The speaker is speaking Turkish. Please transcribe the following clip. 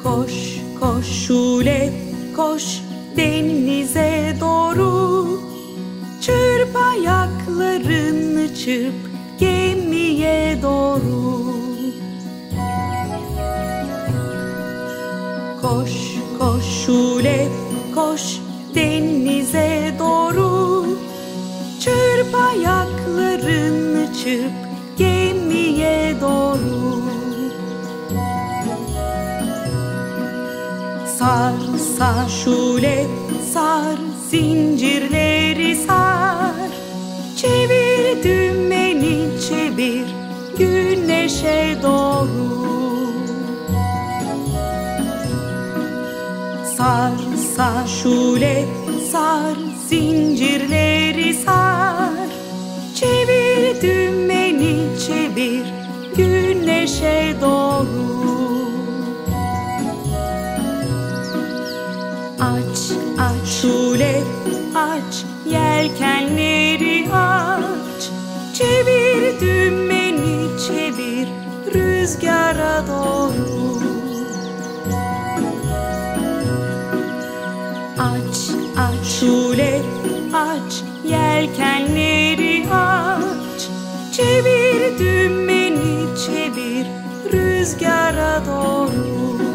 Koş koş Şule, koş denize doğru. Çırp ayaklarını, çırp gemiye doğru. Koş koş Şule, koş denize doğru. Çırp ayaklarını, çırp gemiye doğru. Sar sar Şule, sar zincirleri sar. Çevir dümeni, çevir güneşe doğru. Sar sar Şule, sar zincirleri sar. Çevir dümeni, çevir güneşe doğru. Aç aç Şule, aç yelkenleri aç. Çevir dümeni, çevir rüzgara doğru. Aç aç Şule, aç yelkenleri aç. Çevir dümeni, çevir rüzgara doğru.